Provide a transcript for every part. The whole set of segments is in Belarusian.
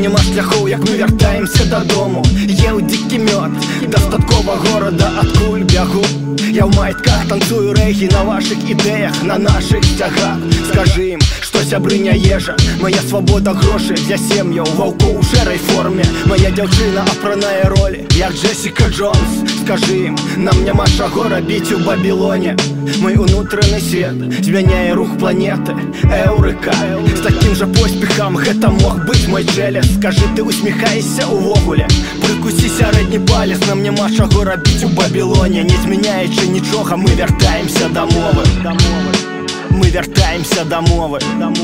нема шляхоў, як мы вяртаемся дадому. Еў дзікі мёд, дастаткова горада, адкуль бягу. Я ў майтках танцую рэгі на вашых ідэях, на нашых сцягах. Скажы ім, што сябры не ежа, моя свабода грошы для сем'яў, ваўкоў у шэрай форме. Моя дзяўчына апраная ролі, як Джессика Джонс. Скажы ім, нам няма чаго рабіць у Бабілоне. Мой унутраны свет змяняе рух планеты. Эўрыка, з такім жа поспехам гэта мог быць мой челес. Скажы, ты усміхаешся увогуле, прыкусі сярэдні палец. Нам няма чаго рабіць у Бабілоне. Не змяняючы нічога, мы вяртаемся да мовы. Мы вяртаемся да мовы.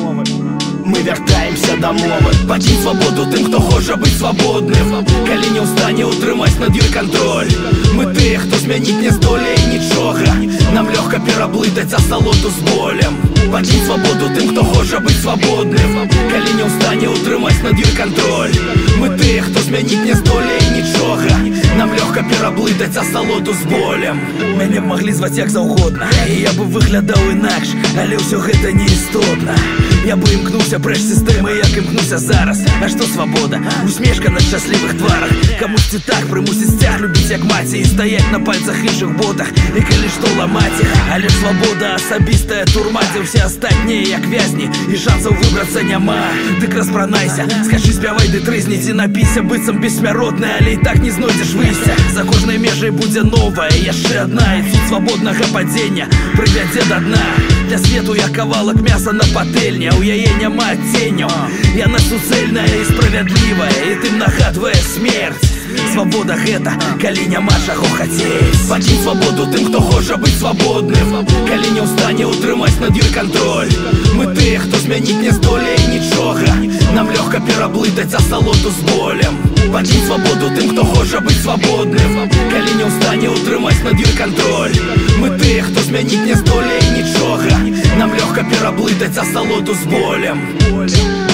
Мы вяртаемся да мовы. Пакінь свабоду тым, хто хоча быць свабодным, калі не ў стане ўтрымаць над ёй кантроль. Мы тыя, хто змяніць не здолее нічога. Нам лёгка пераблытаць асалоду з болем. Пакінь свабоду тым, хто хоча быць свабодным, калі не ў стане ўтрымаць над ёй кантроль. Мы тыя, хто змяніць не здолее нічога. Нам лёгка пераблытаць асалоду з болем. Мяне б маглі зваць як заўгодна, і я бы выглядаў інакш, але ўсё гэта не істотна. Я бы імкнуўся прэч сістэмы, як імкнуся зараз. А што свабода? Усмешка на шчаслівых тварах. Камусьці так прымусіць сцяг любіць як маці і стаяць на пальцах іншых ботах, і калі што ламаць іх. Але свабода асабістая турма, дзе ўсе астатнія як вязні, і шансаў выбрацца няма. Дык распранайся, скажы, спявай ды трызні, ці напіся быццам бессмяротны, але і так не знойдзеш выйсця. За кожнай межай будзе новая, яшчэ адна, і цуд свабоднага падзення прывядзе да дна. Для свету я кавалак мяса на патэльне, у яе няма адценняў. Яна суцэльная і справядлівая, і тым нагадвае смерць. Свабода гэта, калі няма чаго хацець. Пакінь свабоду тым, хто хоча быць свабодным, калі не ў стане ўтрымаць над ёй кантроль. Мы тыя, хто змяніць не здолее нічога. Нам лёгка пераблытаць асалоду з болем. Пакінь свабоду тым, хто хоча быць свабодным, калі не ў стане ўтрымаць над ёй кантроль. Мы тыя, хто змяніць не здолее нічога. Нам лёгка пераблытаць асалоду з болем.